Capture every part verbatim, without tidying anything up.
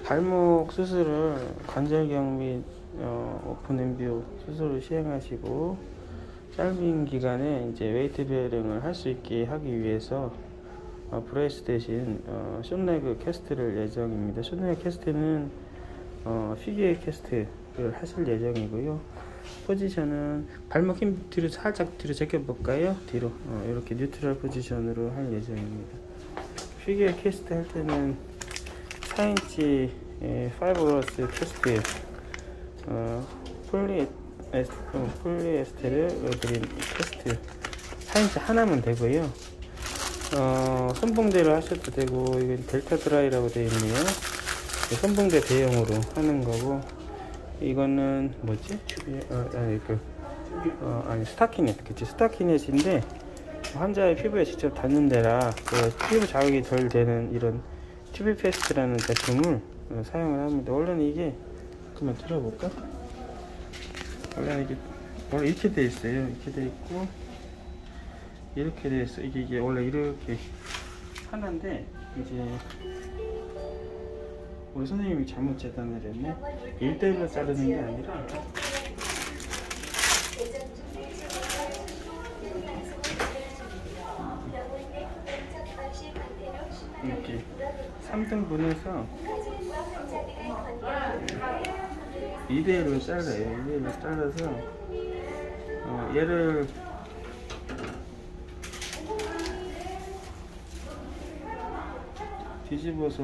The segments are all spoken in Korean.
발목 수술을 관절경 및 어, 오픈 엠비오 수술을 시행하시고 짧은 기간에 이제 웨이트 베어링을 할 수 있게 하기 위해서 어, 브레이스 대신 어, 숏레그 캐스트를 예정입니다. 숏레그 캐스트는 어, 피겨 캐스트를 하실 예정이고요. 포지션은 발목 힘 뒤로 살짝 뒤로 제껴 볼까요? 뒤로 어, 이렇게 뉴트럴 포지션으로 할 예정입니다. 피겨 캐스트 할 때는 사 인치 파이버러스 캐스트 어, 폴리 에스, 어, 폴리에스테르 그린 캐스트 사 인치 하나면 되고요. 어, 선봉대로 하셔도 되고, 이건 델타 드라이라고 되어 있네요. 선봉대 대용으로 하는 거고, 이거는 뭐지? 어, 아니 그 어, 아니 스타키넷, 그치? 스타키넷인데 환자의 피부에 직접 닿는 데라 그 피부 자극이 덜 되는 이런 튜브 페스트라는 제품을 어, 사용을 합니다. 원래는 이게 그만 들어볼까? 원래는 이게 원래 이렇게 돼 있어요. 이렇게 돼 있고 이렇게 돼 있어. 이게 이게 원래 이렇게 하나인데 이제 우리 선생님이 잘못 재단을 했네. 일 대 일로 자르는 게 아니라 이렇게 삼 등분해서 이 대 일로 잘라요. 이 대 일로 잘라서 어, 얘를 뒤집어서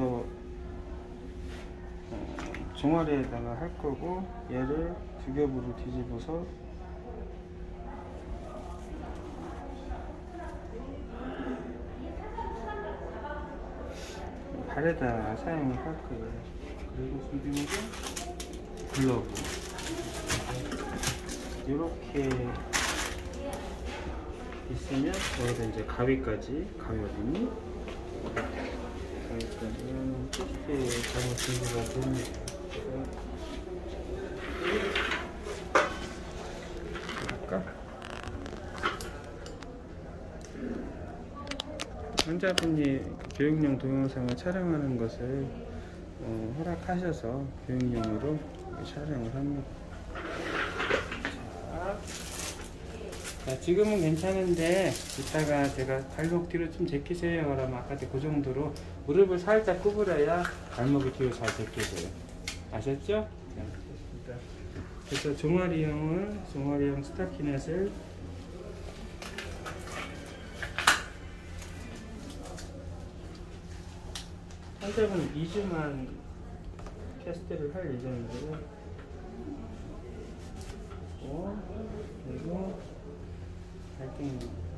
어, 종아리에다가 할 거고, 얘를 두 겹으로 뒤집어서 발에다 사용을 할 거예요. 그리고 준비물은 글러브 이렇게 있으면 여기다 이제 가위까지, 가위 어디니? 가위까지 쉽게 잘못 준비가 됩니다. 아까 환자분이 교육용 동영상을 촬영하는 것을 어, 허락하셔서 교육용으로 촬영을 합니다. 자, 지금은 괜찮은데 이따가 제가 발목 뒤로 좀 제끼세요 그러면 아까 그 정도로 무릎을 살짝 구부려야 발목이 뒤로 잘 제껴져요. 아셨죠? 네, 됐습니다. 그래서 종아리형을 종아리형 스타키넷을 환자분 이 주만 캐스트를 할 예정이고요. 어, 그리고 발등이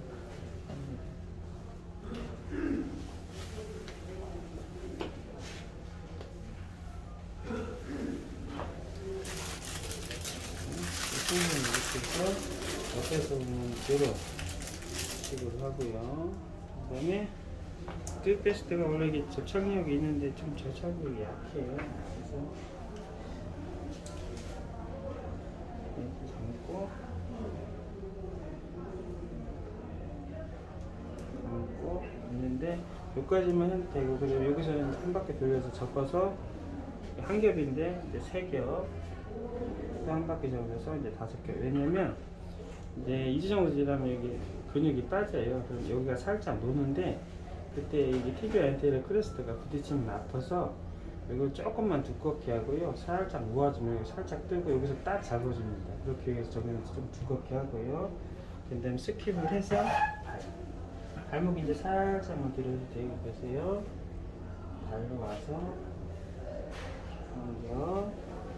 이렇게 해서 옆에서 보면 이런 식으로 하고요. 그 다음에 튜브페스트가 원래 이게 접착력이 있는데 좀 접착력이 약해요. 그래서 이렇게 감고 감고 있는데 여기까지만 해도 되고, 그리고 여기서는 한 바퀴 돌려서 접어서 한 겹인데 이제 세 겹, 또 한 바퀴 접어서 이제 다섯 겹. 왜냐면 이제 이 주 정도 지나면 여기 근육이 빠져요. 그럼 여기가 살짝 노는데 그때 이게 티비아 엔테리어 크레스트가 부딪히면 아파서 이걸 조금만 두껍게 하고요. 살짝 모아주면 여기 살짝 뜨고 여기서 딱 잡아줍니다. 그렇게 해서 저기는 좀 두껍게 하고요. 그 다음에 스킵을 해서 발. 발목 이제 살짝만 들어도 되고 계세요. 발로 와서 먼저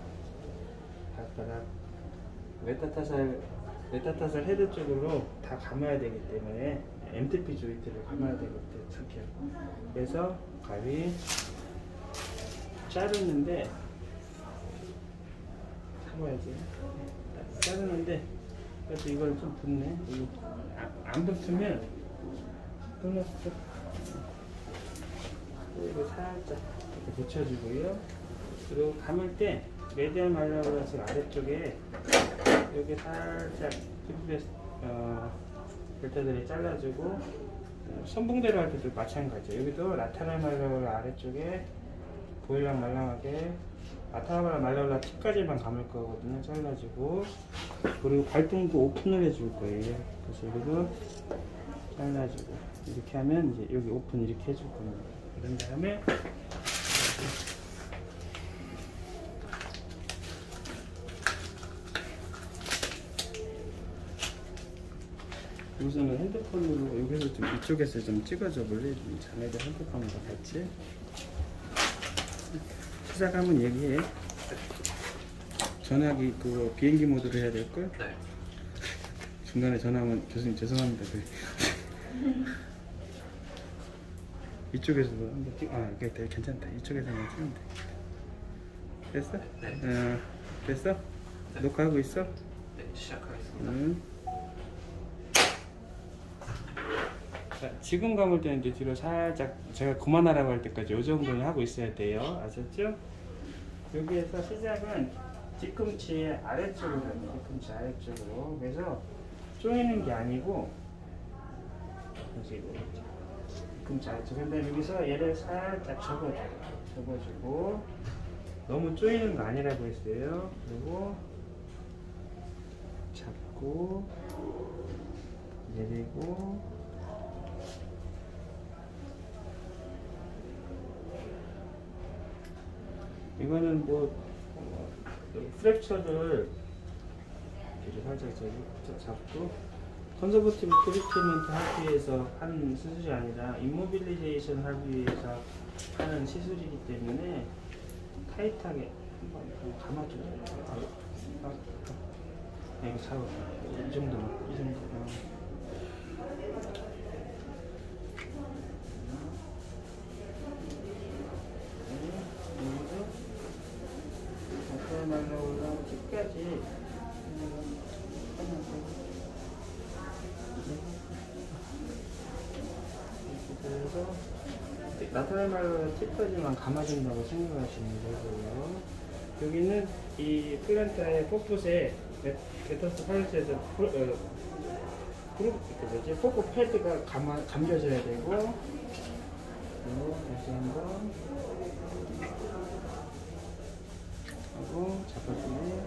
발가락 메타타살 메타타살 헤드 쪽으로 다 감아야 되기 때문에 엠티피 조인트를 감아야 되기 때문에 이렇게 그래서 가위 자르는데 잡아야지. 자르는데 그래도 이걸 좀 붙네. 안 붙으면 돌렸어. 그리고 살짝 이렇게 붙여주고요. 그리고 감을 때 메디안 말라브라스 아래쪽에 여기 살짝 튜브베스 어, 벨트들이 잘라주고, 선봉대로 할 때도 마찬가지예요. 여기도 라테랄 말라브라 아래쪽에 보일랑 말랑하게 아타바라 말라올라 팁까지만 감을 거거든요. 잘라주고, 그리고 발등도 오픈을 해줄 거예요. 그래서 여기도 잘라주고 이렇게 하면 이제 여기 오픈 이렇게 해줄 겁니다. 그런 다음에 우선은 핸드폰으로 여기서 좀 이쪽에서 좀 찍어줘 볼래? 자네들 핸드폰으로 같이 시작하면 얘기해. 전화기 그거 비행기 모드로 해야 될걸? 네. 중간에 전화하면 교수님 죄송합니다. 그래. 이쪽에서 한번 찍. 아, 이게 되게 괜찮다. 이쪽에서만 찍으면 돼. 됐어? 네. 어, 됐어? 네. 녹화하고 있어? 네, 시작하겠습니다. 응. 자, 지금 감을 때는 이제 뒤로 살짝 제가 그만하라고 할 때까지 이 정도는 하고 있어야 돼요. 아셨죠? 여기에서 시작은 뒤꿈치 아래쪽으로 합니다. 뒤꿈치 아래쪽으로. 그래서 조이는 게 아니고 뒤꿈치 아래쪽. 근데 여기서 얘를 살짝 접어줘요. 접어주고 너무 조이는 거 아니라고 했어요. 그리고 잡고 내리고 이거는 뭐 어, 프랙처를 뒤로 살짝 저기 잡고 컨서버티브 트리트먼트 하기 위해서 하는 수술이 아니라 임모빌리제이션 하기 위해서 하는 시술이기 때문에 타이트하게 한번 감아줘요. 아, 아, 아, 이거 잡아. 이 정도만. 이 정도. 말라올라 팁까지 그래서 나타날 말로 팁까지만 감아준다고 생각하시면 되고요. 여기는 이 플란타의 포풋에 메타스 파이스에서 그룹 뭐지 포풋 패드가 감아, 감겨져야 되고 그리고 다시 한번 하고 잡아주네.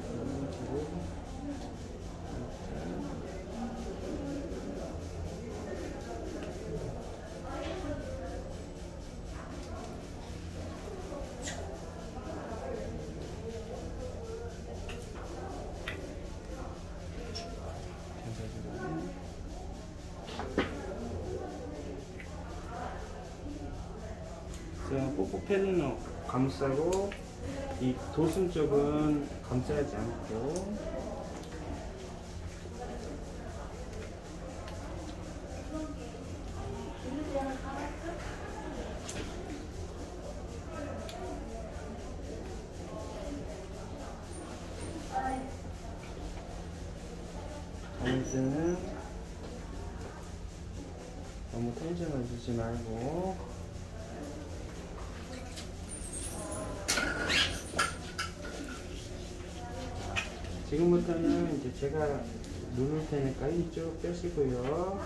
뽀뽀 패드는 감싸고 이 도슴 쪽은 감싸지 않고 다이즈는 너무 텐션을 주지 말고 지금부터는 이제 제가 누를 테니까 이쪽 빼시고요.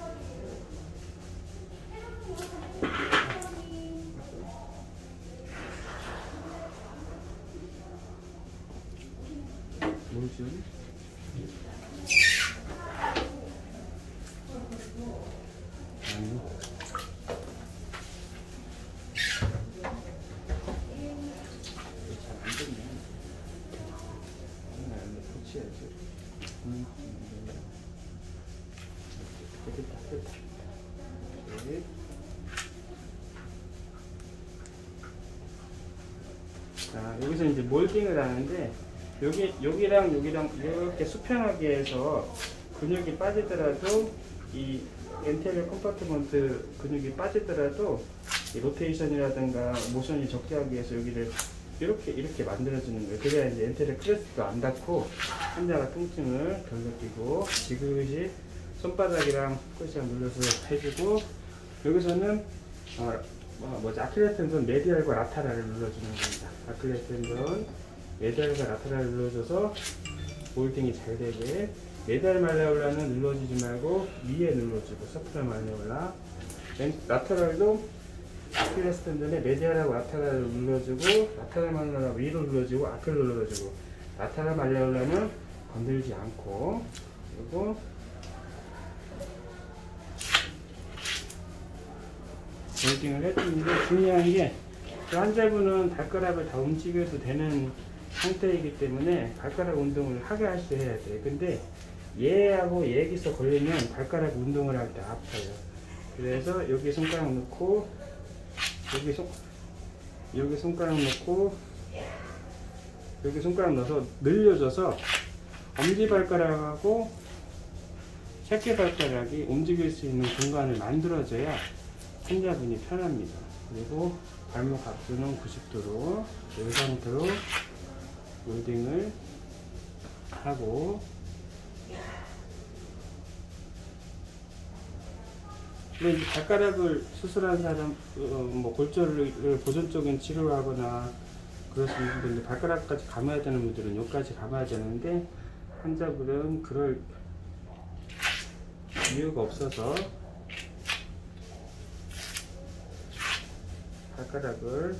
뭐지? 아니. 음, 됐다, 됐다. 네. 자, 여기서 이제 몰딩을 하는데, 여기, 여기랑 여기랑 이렇게 수평하게 해서 근육이 빠지더라도, 이 엔테리어 컴파트먼트 근육이 빠지더라도, 이 로테이션이라든가 모션이 적게 하기 위해서 여기를 이렇게 이렇게 만들어주는 거예요. 그래야 이제 엔테리어 크레스트가 안 닿고 환자가 통증을 덜 느끼고 지그시 손바닥이랑 끝이랑 눌러서 해주고 여기서는 어, 뭐, 뭐지 아킬레스 텐던 메디알과 라테랄을 눌러주는 겁니다. 아킬레스 텐던 메디알과 라테랄을 눌러줘서 볼딩이 잘 되게 메디알 말레올라는 눌러주지 말고 위에 눌러주고 서프라 말레올라 라테랄도 아킬레스 텐던에 메디아라고 라테랄을 눌러주고, 라테랄 말려고 위로 눌러주고, 앞을 눌러주고, 라테랄 말려려면 건들지 않고, 그리고 홀딩을 해주는데, 중요한 게 그 환자분은 발가락을 다 움직여도 되는 상태이기 때문에 발가락 운동을 하게 하셔야 돼요. 근데 얘하고 얘기서 걸리면 발가락 운동을 할 때 아파요. 그래서 여기 손가락 넣고, 여기 손, 여기 손가락 넣고, 여기 손가락 넣어서 늘려줘서 엄지발가락하고 새끼발가락이 움직일 수 있는 공간을 만들어줘야 환자분이 편합니다. 그리고 발목 각도는 구십 도로 이 상태로 홀딩을 하고, 근데 발가락을 수술한 사람, 어, 뭐 골절을 보존적인 치료를 하거나 그러시는 분들, 발가락까지 감아야 되는 분들은 여기까지 감아야 되는데, 환자분은 그럴 이유가 없어서 발가락을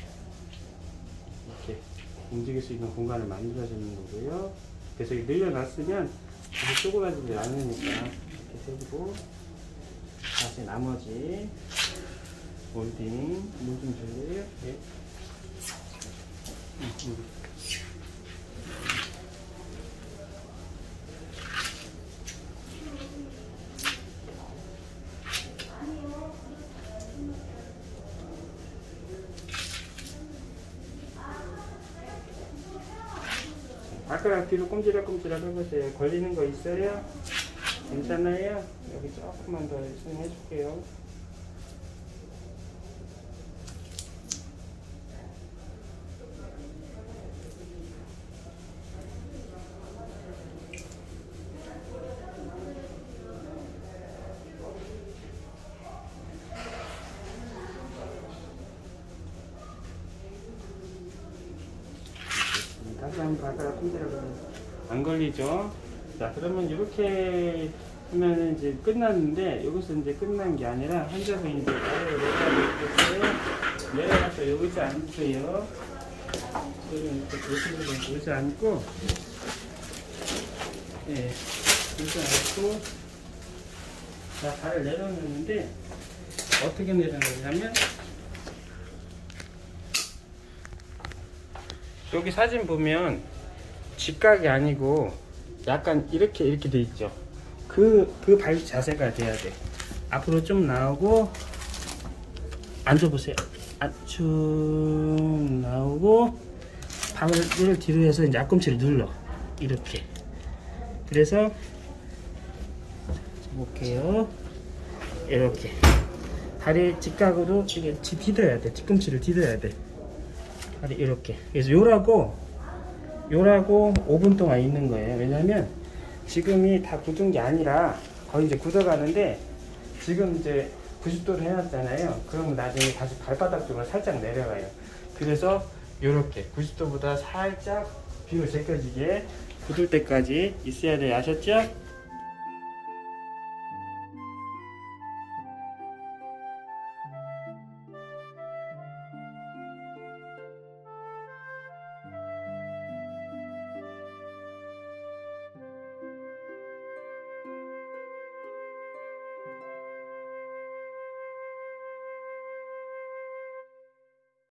이렇게 움직일 수 있는 공간을 만들어주는 거고요. 그래서 늘려놨으면 다시 쪼그라지지 않으니까 이렇게 세우고, 다시 나머지 홀딩 물 좀 줄래요? 네. 음, 음. 발가락 뒤로 꼼지락꼼지락 해보세요. 걸리는 거 있어요? 괜찮아요? 여기 조금만 더 열심히 해줄게요. 다시 한번 발가락 꼼지락을 안 걸리죠? 자, 그러면 이렇게 하면 이제 끝났는데, 여기서 이제 끝난 게 아니라 환자분이 이제 아래로 내려가서 내려가서 여기서 앉으세요. 여기서 여기서 앉고, 예, 여기서 앉고, 자, 발을 내려놓는데 어떻게 내려놓냐면, 여기 사진 보면 직각이 아니고 약간 이렇게 이렇게 돼 있죠. 그, 그 발 자세가 돼야 돼. 앞으로 좀 나오고, 앉아보세요. 아, 쭉 나오고, 발을 뒤로 해서 이제 앞꿈치를 눌러. 이렇게. 그래서, 볼게요. 이렇게. 다리 직각으로 이게 디뎌야 돼. 뒤꿈치를 디뎌야 돼. 다리 이렇게. 그래서 요라고, 요라고 오 분 동안 있는 거예요. 왜냐면 지금이 다 굳은 게 아니라 거의 이제 굳어가는데, 지금 이제 구십 도를 해놨잖아요. 그러면 나중에 다시 발바닥 쪽으로 살짝 내려가요. 그래서 요렇게 구십 도보다 살짝 비율 제껴지게 굳을 때까지 있어야 돼요. 아셨죠?